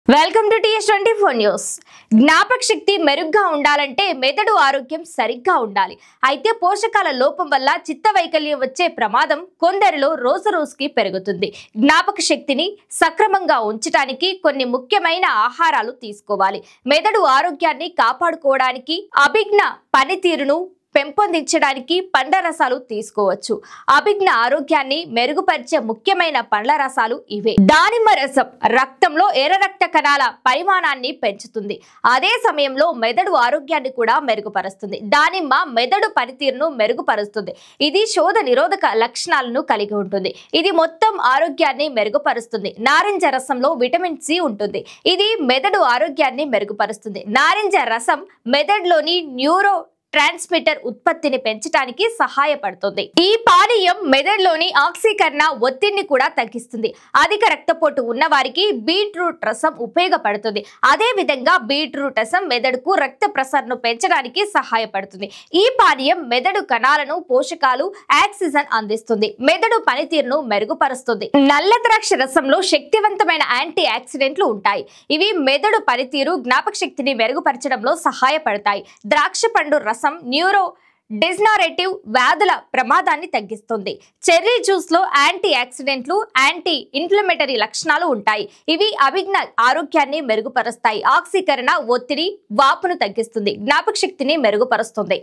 Welcome to TS24 news. జ్ఞాపక శక్తి మెరుగ్గా ఉండాలంటే మెదడు ఆరోగ్యం సరిగ్గా ఉండాలి. అయితే పోషకాల లోపం వల్ల చిత్త వైకల్యం వచ్చే ప్రమాదం కొందరిలో రోజురోజుకి పెరుగుతుంది. జ్ఞాపక శక్తిని సక్రమంగా ఉంచడానికి కొన్ని ముఖ్యమైన ఆహారాలు తీసుకోవాలి. మెదడు ఆరోగ్యాన్ని కాపాడుకోవడానికి అభిజ్ఞ పనితీరును పెంపొందించడానికి పండ్ల రసాలు తీసుకోవచ్చు. అభిజ్ఞ ఆరోగ్యాన్ని మెరుగుపరిచే ముఖ్యమైన పండ్ల రసాలు ఇవే. దానిమ్మ రసం రక్తంలో ఎర్ర రక్త కణాల పరిమాణాన్ని పెంచుతుంది. అదే సమయంలో మెదడు ఆరోగ్యాన్ని కూడా మెరుగుపరుస్తుంది. దానిమ్మ మెదడు పనితీరును మెరుగుపరుస్తుంది. ఇది శోధ నిరోధక లక్షణాలను కలిగి ఉంటుంది. ఇది మొత్తం ఆరోగ్యాన్ని మెరుగుపరుస్తుంది. నారింజ రసంలో విటమిన్ సి ఉంటుంది. ఇది మెదడు ఆరోగ్యాన్ని మెరుగుపరుస్తుంది. నారింజ రసం మెదడులోని న్యూరో ట్రాన్స్మిటర్ ఉత్పత్తిని పెంచడానికి సహాయపడుతుంది. ఈ పానీయం మెదడులోని ఆక్సీకరణ ఒత్తిడిని కూడా తగ్గిస్తుంది. అధిక రక్తపోటు ఉన్న వారికి బీట్రూట్ రసం ఉపయోగపడుతుంది. అదే విధంగా బీట్రూట్ రసం మెదడుకు రక్త ప్రసరణను పెంచడానికి సహాయపడుతుంది. ఈ పానీయం మెదడు కణాలను పోషకాలు ఆక్సిజన్ అందిస్తుంది. మెదడు పనితీరును మెరుగుపరుస్తుంది. నల్ల ద్రాక్ష రసంలో శక్తివంతమైన యాంటీ ఆక్సిడెంట్లు ఉంటాయి. ఇవి మెదడు పనితీరు జ్ఞాపక శక్తిని మెరుగుపరచడంలో సహాయపడతాయి. ద్రాక్ష పండు రసం న్యూరో డిజనరేటివ్ వ్యాధుల ప్రమాదాన్ని తగ్గిస్తుంది. చెర్రీ జ్యూస్ లో యాంటీ ఆక్సిడెంట్లు యాంటీ ఇన్ఫ్లమేటరీ లక్షణాలు ఉంటాయి. ఇవి అభిజ్ఞ ఆరోగ్యాన్ని మెరుగుపరుస్తాయి. ఆక్సీకరణ ఒత్తిడి వాపును తగ్గిస్తుంది. జ్ఞాపక శక్తిని మెరుగుపరుస్తుంది.